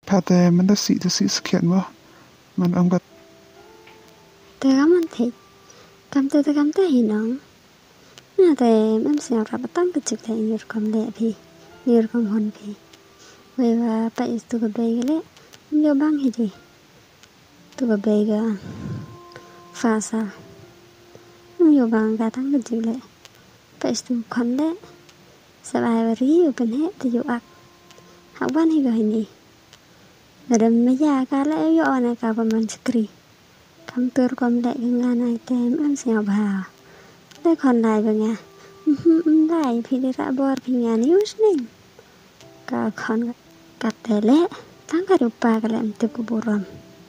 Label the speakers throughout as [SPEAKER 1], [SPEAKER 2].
[SPEAKER 1] Pate man da si sekian wah. Man angkat.
[SPEAKER 2] Tegaman thịt, cầm tay hinong. Nga te em siang rapatang kecik te nyur kom le pi, nyur kom hon pi. Wewa pa is tu ka begele, nyo bang hidi. Tu ka bega fasa. Nyo bang katang kecik le. Pa is tu kon le. Sabai bari upen he te yu ak. Hakban higo hindi. Nadam meja ka le yo ana ka paman skri. Kam tur kom le ngana tem em siang bha. Le kon lai ba nga. Lai pi di ra bor pi nga news ning. Ka kon ka tele. Tang ka rupa ka le mtip kuburam.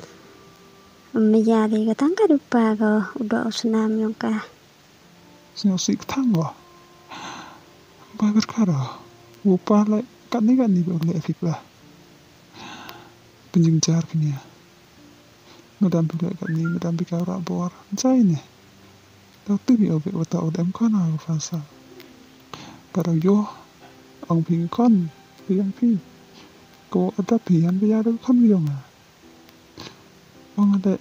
[SPEAKER 2] Meja di ka tang ka rupa ka udo senam yung ka.
[SPEAKER 1] Siang si tang wah. Bagar kara. Upa le kat ni ba le efik lah. Penjing jar kini ya. Madam pi le kat ni madam pi ka ra bor. Jai ne. Tao tu bi obe wata odem kana fasa. Para yo ang pi kon yang pi. Ko ada pi yang bi ada kon yo nga. Ong ada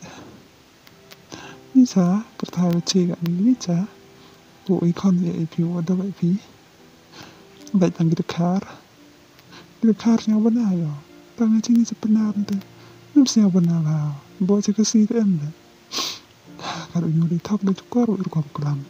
[SPEAKER 1] Nisa pertama cega ni Nisa. Ko ikon ya pi ada ba pi. Baik tang kita kar yang benar yo. Tang cini sebenar tu. Nem siang benar lah. Bawa cek si em lah. Kalau nyuri tak le tukar urkom kelam.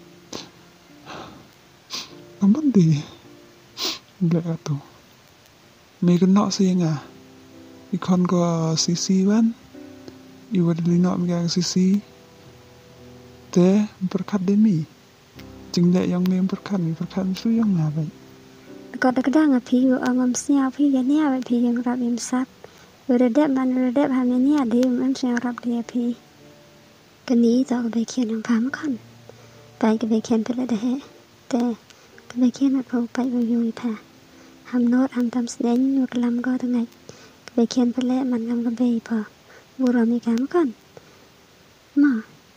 [SPEAKER 1] Kapan di? Blek atu. Megan nak sianga. Ikon ko sisi ban. Iwa dili nak megang sisi. Te berkat demi. Jingdek yang berkat su yang nabai.
[SPEAKER 2] Ko da kadang a pi yo angam sia pi ya nia ba pi yang rap im sap. Redep ha me nia de em siang rap de pi. Kani to ka be kien ang pham kon. Pai ka be kien pele de he. Te ka be kien at pau pai bo yui pa. Ham not ham tam sden yu kelam go ta ngai. Ka be kien pele man ngam ka be pa. Buro mi kam kon. Ma.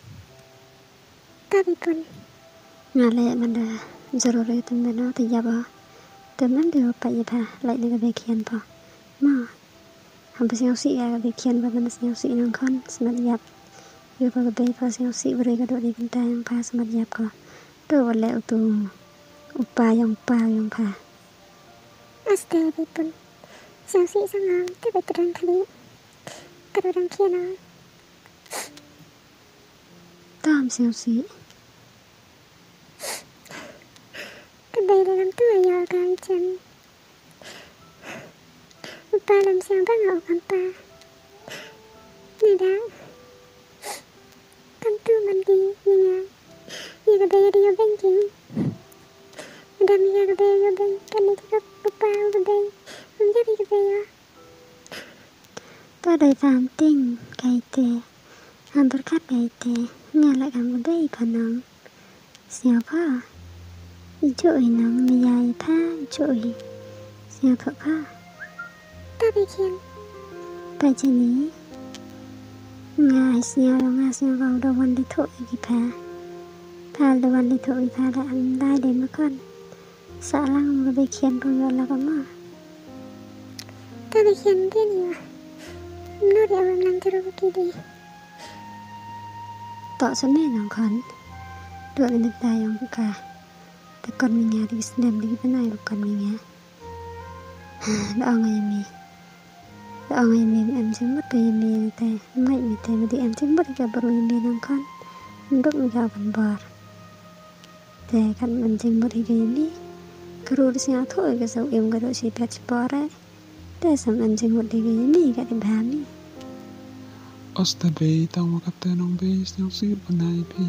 [SPEAKER 2] Tabi pun. Ngale man da zaruri tum beno te jaba. Temen dia pai pa lai ni ka be kien pa. Ma. Ham pa siang si ka be kien pa man siang si nang kon smat yap. Yo pa ka be pa siang si beri ka do di kinta yang pa smat yap ko. Tu wale utu upa yang pa.
[SPEAKER 3] Asta bipun. Siang si sangang te beterang kali. Kadang kiana.
[SPEAKER 2] Tam siang si.
[SPEAKER 3] Kabay dalam tu ayaw kang chan. Upa lam siang bang o kampa. Nida. Kam tu mandi niya. Iya kabay ada yo benjing. Madam iya kabay yo beng. Kami tikap upa o kabay. Menjadi kabay yo.
[SPEAKER 2] Ta dai pham ting kai te. Ham berkat kai te. Ngala kam ka be pa nang. Siang pa. Ijoi nang miyai pa ijoi. Siang thọ pa.
[SPEAKER 3] Tabi kian.
[SPEAKER 2] Pa jini. Nga siang vào đầuวันđi thổi ki pa. Pa đầuวันđi thổi pa la am dai de ma kon. Sa lang ka be kien po yo la ka ma.
[SPEAKER 3] Tabi kian dia ni wa. Nuri awam lang tero kidi.
[SPEAKER 2] Tọ sa me nang kon. Do ni ta yang ka. Ta kon mi nga di snam di pa nai kon mi nga. Da ngai mi. Da ngai mi em sing mất pe mi te. Mai mi te di em sing mất ka baru mi nang kon. Nduk mi ka ban bar. Te kan man sing mất hi mi. Karu di sing thoi ka sau em ka do si pet spore. Te sam em sing mất hi mi ka di ba mi.
[SPEAKER 1] Asta bay tang wakate nong bay siang si banai pi.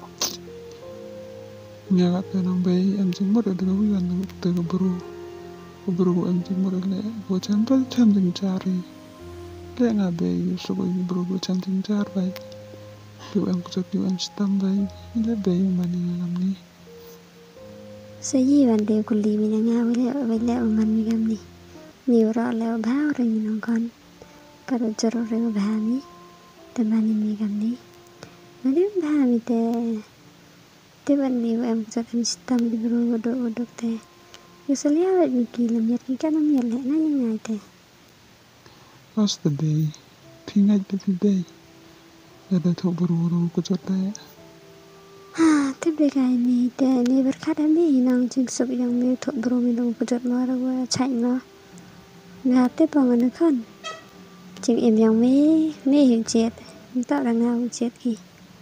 [SPEAKER 1] Nya kate nong bay em sing mod ada wian nang te ka buru em sing mod le bo chan sing cari. Le nga bay so ko buru bo chan sing car bay. Yu em ko yu em stam bay. Le bay mani ngam ni.
[SPEAKER 2] Sa yi ban de kulli mi nga wile man mi gam ni. Ni ro le ba ri mi nang kon. Para jaro re ba mi. Te mani mi gam ni. Mani ba mi te ban ni em ko em stam di buru wodo te. Yo salia mi ki lam yat ki kanam yal le na ngai te.
[SPEAKER 1] How's the day? Tinggal the day. Ada tu buru-buru kejut
[SPEAKER 2] Tiếp đi cái này để này vật khác em đi năng chính sự yang mi thuộc bro mi đâu kejut mà rồi chạy nó ngà tiếp bằng anh khăn chính em yang mi hiện chết tạo ra ngà chết kì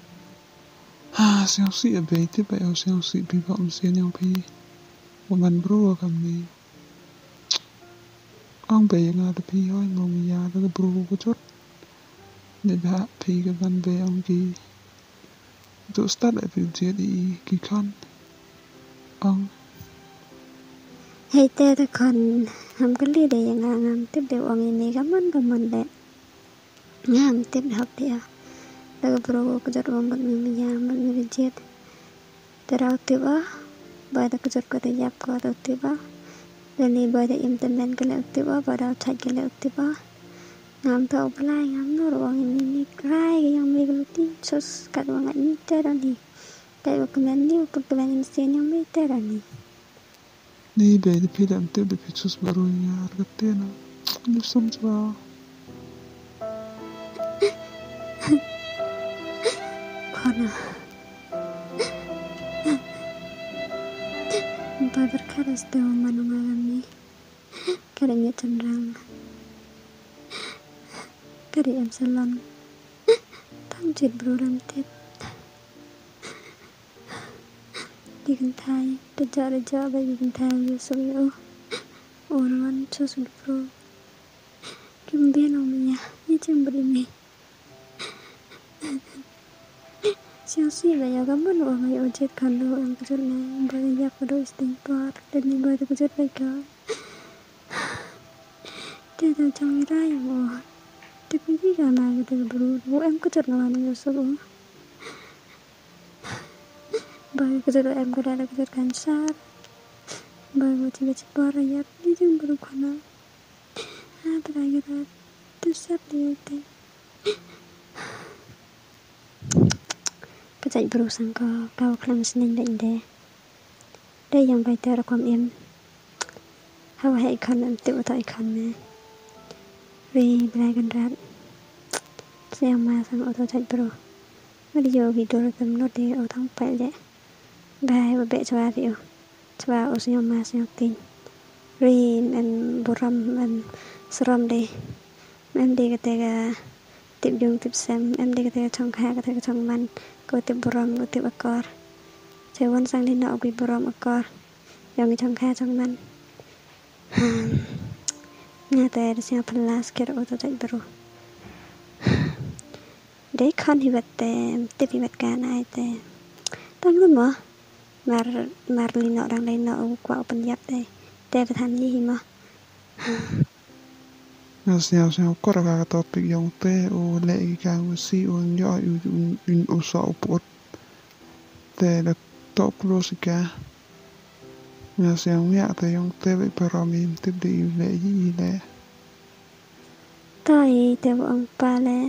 [SPEAKER 1] siang si abe ti ba au siang si pi ba sian yang pi woman bro kami ang be yang ada pi hoi ngom ya da bro kejut ne ba pi ke ban be ang ki tu start at pi je di ki kan ang
[SPEAKER 2] hay tê ta còn ham cái ly để yang ngam tiếp đều ông này cảm ơn đấy ngam tiếp học dia daga bro kejut wong mi ya mi chết terau tiba pada kejut ko te yap ko tiba dan ni pada implement ke lek tiba pada chat ke lek tiba ngam tau pelai ngam no ruang ini krai yang mi geluti sus kat wang ni terani kai ko kemen ni ko kemen sen yang mi terani
[SPEAKER 1] ni be di pi dam te be pi sus baru ya argate na ni som jwa
[SPEAKER 2] kona berkaras dewa manungalami karanya cenderang kari em salon tăng chit bro ram tip di kentai reja bagi kentai yusuf yo orang sus bro kemudian omnya ni cemberi siang si là do các món đồ ngày ở trên khăn đồ em kejut này bởi vì có đôi istighfar dan ni bởi kejut baik dia dah jangan raya boh tapi jika nak kita berdua em kejut ngawan Yusuf bởi kejut em có đã kejut kansar bởi vì tiba tiba raya dia jangan berukana terakhir tersap dia teh cái chạy bro sang cao khlam snen định đề đây yang bài tờความem how hay con em tự tại con nè vì bài gần rát xem mà sang ô tô chạy bro video video tầm nốt đi ô thong phải lẽ bài và bệ cho video cho ô xem mà xem tin vì em boram em sram đi em đi cái tega tiếp dùng tiếp xem em đi cái tega trong hai cái tega trong man ko tiếp boram ko tiếp akor cewan sang đi nọ quy boram akor yang trong kha trong man nhà tè siang pelas kira ô tô chạy bro đấy con hibat tiếp hibat kan ai tè tan luôn mà mar li nọ đang đây nọ qua open yap tè thành gì mà
[SPEAKER 1] siang ko ra ka topic yang te o le ka si on yo un o so pot te la top close ka siang ya te yang te be paramim te di le yi le
[SPEAKER 2] tai te ông pa le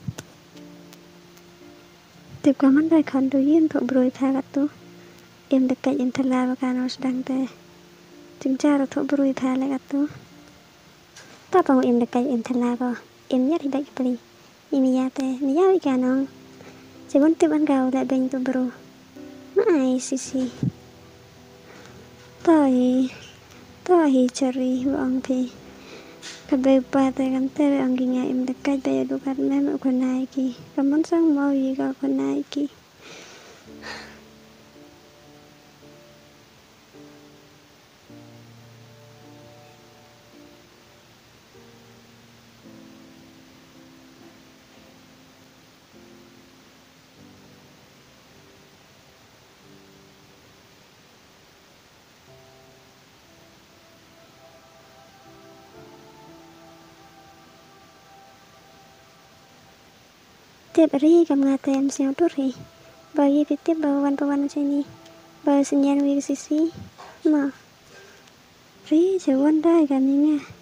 [SPEAKER 2] tiếp cả món đại con đối yên thuộc bồi pha gắt tu em được cái em thật là và cả nó đang te chính cha được thuộc bồi pha lại gắt tu ta bằng em được cái em thật là vào em nhất thì đại cái bì em ya te ni ya cái nó chỉ muốn tiếp ăn gạo lại bên tu bro ai sisi tai cari uang pi kabe pa te kan te ang ginga em được cái te du kan me ko nai ki kamon sang mau yi ka ko nai ki tiếp ri kam nga tem siang tu ri bagi pitip bawan sini ba senyan wi sisi ma ri jawan dai kami nga